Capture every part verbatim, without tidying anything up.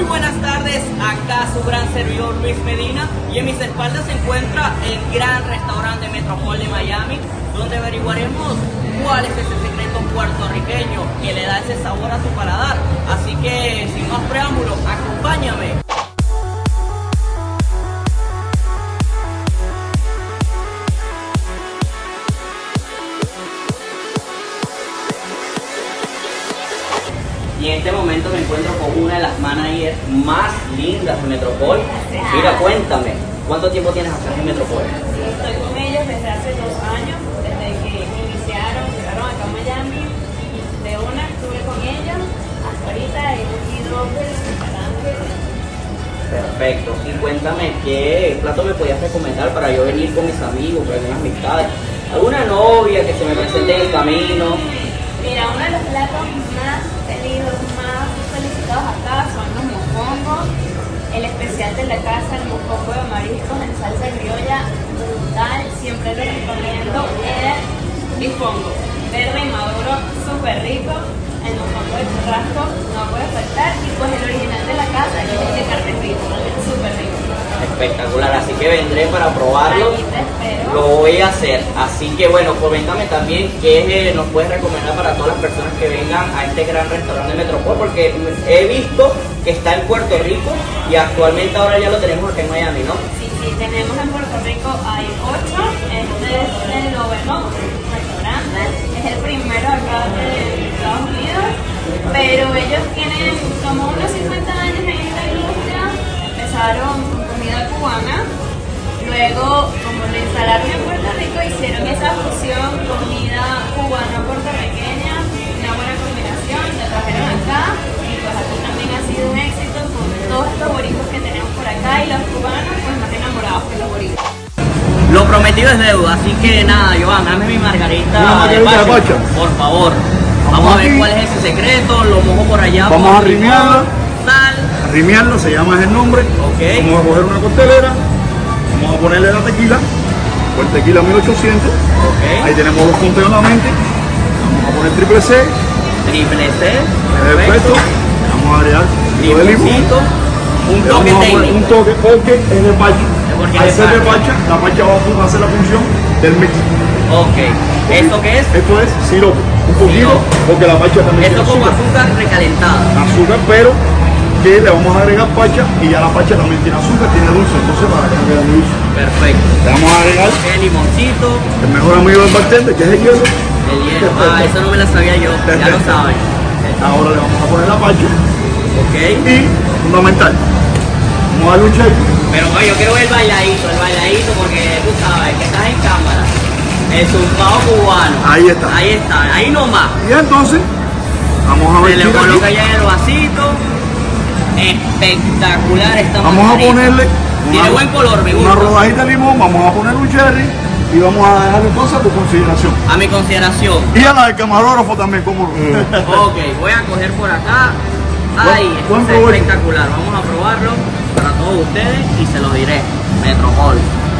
buenas tardes, acá su gran servidor Luis Medina y en mis espaldas se encuentra el gran restaurante Metropol de Miami, donde averiguaremos cuál es ese secreto puertorriqueño que le da ese sabor a su paladar. Así que sin más preámbulos, acompáñame. Y en este momento me encuentro con una de las managers más lindas de Metropol. Mira, cuéntame, ¿cuánto tiempo tienes acá en Metropol? Sí, estoy con ellos desde hace dos años, desde que iniciaron, llegaron acá a Miami. De una estuve con ellos, hasta ahorita hemos ido preparando. Perfecto. Y cuéntame, ¿qué plato me podías recomendar para yo venir con mis amigos, con algunas amistades? ¿Alguna novia que se me presente en el camino? Mira, uno de los platos más pedidos, más solicitados acá son los mofongos. El especial de la casa, el mofongo de mariscos en salsa criolla, brutal. Siempre lo recomiendo. El mofongo verde y maduro, súper rico. El mofongo de churrasco no puede faltar. Y pues el original de la casa, que es el de carne frita, súper rico. Espectacular, así que vendré para probarlo. Lo voy a hacer. Así que bueno, coméntame también qué nos puedes recomendar para todas las personas que vengan a este gran restaurante de Metropol, porque he visto que está en Puerto Rico y actualmente ahora ya lo tenemos aquí en Miami, ¿no? Sí, sí, tenemos en Puerto Rico, hay ocho. Este es el noveno restaurante, es el primero acá de Estados Unidos, pero ellos tienen como unos cincuenta años en esta industria. Empezaron con comida cubana, luego como lo instalaron en Puerto Rico, hicieron esa fusión comida cubana-puertorriqueña, una buena combinación, la trajeron acá y pues aquí también ha sido un éxito con todos estos boricuas que tenemos por acá, y los cubanos pues más enamorados que los boricuas. Lo prometido es deuda, así que nada, Joan, dame mi margarita, Una margarita de de pacha. por favor. Vamos, Vamos a ver aquí. cuál es ese secreto, lo mojo por allá. Vamos por a limón, rimearla. sal. Arrimiarlo, se llama el nombre. Ok. Vamos a coger una costelera, vamos a ponerle la tequila, por tequila mil ochocientos. Ok. Ahí tenemos dos puntos en la mente. Vamos a poner triple C, Triple C. perfecto. Vamos a agregar lo de limón. Limoncito. Un Le toque vamos a poner técnico. un toque porque es de pacha. Porque Al es de ser de pacha. pacha, la pacha va a hacer la función del mix. Ok. ¿Esto qué es? Esto es sirope, un poquito, Sirope. porque la pacha también Esto tiene con azúcar. azúcar recalentada. Azúcar, pero que le vamos a agregar pacha, y ya la pacha también tiene azúcar, tiene dulce, entonces para que no quede dulce. Perfecto. Le vamos a agregar El limoncito. el mejor amigo del bartender, que es el hielo. El hielo. Ah, eso no me lo sabía yo. Ya lo saben. Ahora le vamos a poner la pacha Ok. y, fundamental, vamos a darle un check. Pero no, yo quiero ver el bailadito, el bailadito, porque tú sabes que estás en cámara. El zumbado cubano. Ahí está. Ahí está, ahí nomás. Y entonces, vamos a Se ver le coloca ya en el vasito. Espectacular esta Vamos a margarita. ponerle Tiene una- buen color, me una gusta. rodajita de limón, vamos a poner un cherry y vamos a dejarle entonces a tu consideración. A mi consideración. Y a la del camarógrafo también, como no. Ok, voy a coger por acá. Ay, esto Buen es provecho. espectacular. Vamos a probarlo para todos ustedes y se los diré. Metropol.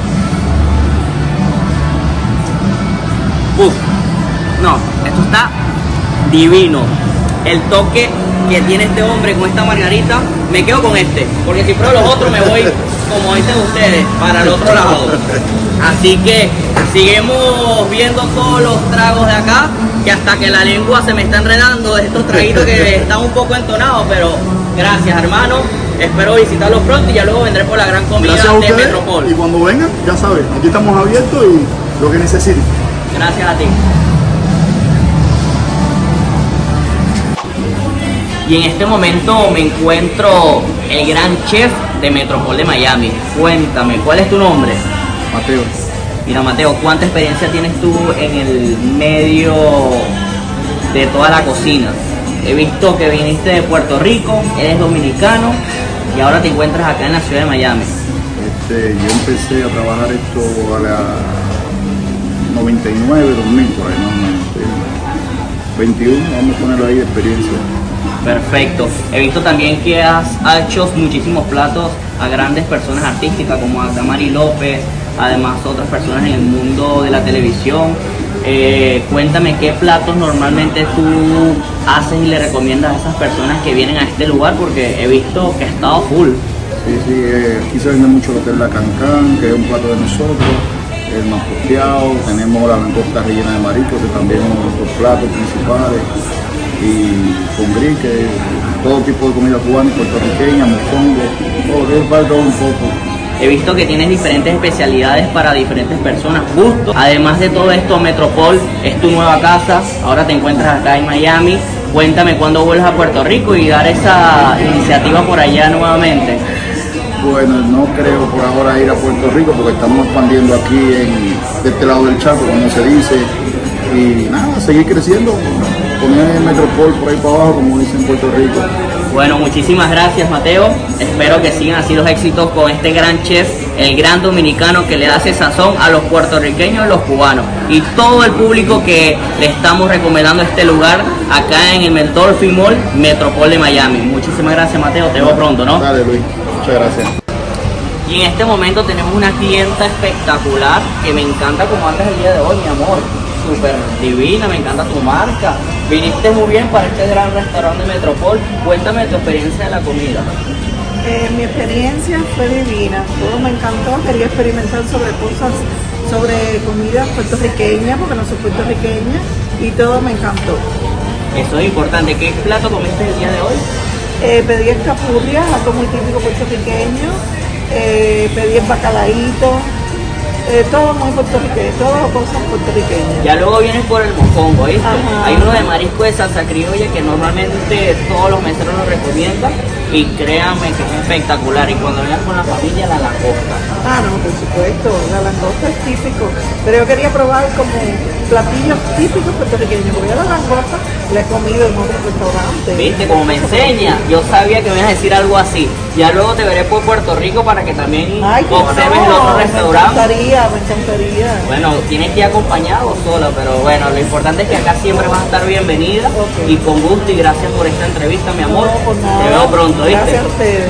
Uf. No, esto está divino. El toque que tiene este hombre con esta margarita, me quedo con este. Porque si pruebo los otros me voy, como dicen ustedes, para el otro lado. Así que seguimos viendo todos los tragos de acá, que hasta que la lengua se me está enredando de estos traguitos que están un poco entonados, pero gracias, hermano. Espero visitarlos pronto y ya luego vendré por la gran comida Gracias a de ustedes. Metropol. Y cuando vengan, ya saben, aquí estamos abiertos y lo que necesiten. Gracias a ti. Y en este momento me encuentro el gran chef de Metropol de Miami. Cuéntame, ¿cuál es tu nombre? Mateo. Mira, Mateo, ¿cuánta experiencia tienes tú en el medio de toda la cocina? He visto que viniste de Puerto Rico, eres dominicano y ahora te encuentras acá en la ciudad de Miami. Este, yo empecé a trabajar esto a la noventa y nueve, dos mil, por ahí más o menos. Sí. veintiuno, vamos a ponerlo ahí de experiencia. Perfecto. He visto también que has hecho muchísimos platos a grandes personas artísticas como a Damari López, además otras personas en el mundo de la televisión. Eh, cuéntame qué platos normalmente tú haces y le recomiendas a esas personas que vienen a este lugar, porque he visto que ha estado full. Sí, sí, eh, aquí se vende mucho lo que es la cancán, que es un plato de nosotros, el manposteado, tenemos la langosta rellena de marisco, que también es uno de nuestros platos principales, y con gris, que es todo tipo de comida cubana, puertorriqueña, mofongo, todo, que es falta un poco. He visto que tienes diferentes especialidades para diferentes personas, justo. Además de todo esto, Metropol es tu nueva casa, ahora te encuentras acá en Miami. Cuéntame cuándo vuelves a Puerto Rico y dar esa iniciativa por allá nuevamente. Bueno, no creo por ahora ir a Puerto Rico porque estamos expandiendo aquí en, de este lado del charco, como se dice, y nada, seguir creciendo, poner el Metropol por ahí para abajo, como dicen en Puerto Rico. Bueno, muchísimas gracias, Mateo. Espero que sigan así los éxitos con este gran chef, el gran dominicano que le hace sazón a los puertorriqueños y los cubanos y todo el público que le estamos recomendando este lugar acá en el Dolphin Mall Metropol de Miami. Muchísimas gracias, Mateo. Te veo pronto, ¿no? Dale, Luis. Muchas gracias. Y en este momento tenemos una clienta espectacular que me encanta como andas el día de hoy, mi amor. Súper divina, me encanta tu marca. Viniste muy bien para este gran restaurante de Metropol. Cuéntame tu experiencia de la comida. Eh, mi experiencia fue divina, todo me encantó, quería experimentar sobre cosas, sobre comidas puertorriqueñas, porque no soy puertorriqueña, y todo me encantó. Eso es importante. ¿Qué plato comiste el día de hoy? Eh, pedí escapurrias, algo muy típico puertorriqueño, eh, pedí el bacalaíto, eh, todo muy puertorriqueño, todas cosas puertorriqueñas. Ya luego vienes por el mofongo, ¿viste? Ajá. Hay uno de marisco de salsa criolla que normalmente todos los meseros lo recomiendan y créanme que es espectacular. Y cuando vengas con la familia, la langosta. Ah, no, por supuesto, la langosta es típico, pero yo quería probar como platillos típicos puertorriqueños, porque yo la langosta la he comido en otros restaurantes. ¿Viste? Como me enseña, yo sabía que me ibas a decir algo así. Ya luego te veré por Puerto Rico para que también Ay, cómo observes no, los otros me restaurantes. encantaría, me encantaría. Bueno, tienes que ir acompañado o sola, pero bueno, lo importante es que acá siempre vas a estar bienvenida. Ok. Y con gusto y gracias por esta entrevista, mi amor. No, por nada. Te veo pronto, ¿viste? Gracias a ustedes.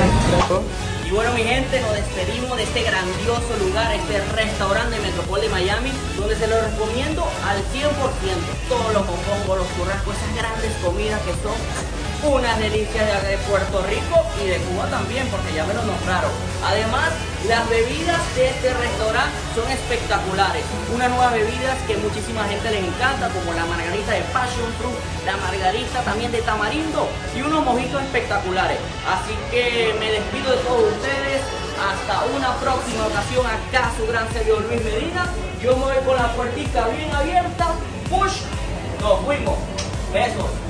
Y bueno, mi gente, nos despedimos de este grandioso lugar, este restaurante de Metropol de Miami, donde se lo recomiendo al cien por ciento. Todos los mofongos, los churrascos, esas grandes comidas que son unas delicias de, de Puerto Rico y de Cuba también, porque ya me lo nombraron. Además, las bebidas de este restaurante son espectaculares. Unas nuevas bebidas que muchísima gente les encanta, como la margarita de passion fruit, la margarita también de tamarindo y unos mojitos espectaculares. Así que me despido de todos ustedes. Hasta una próxima ocasión acá, su gran servidor Luis Medina. Yo me voy con la puertica bien abierta. Push. Nos fuimos. Besos.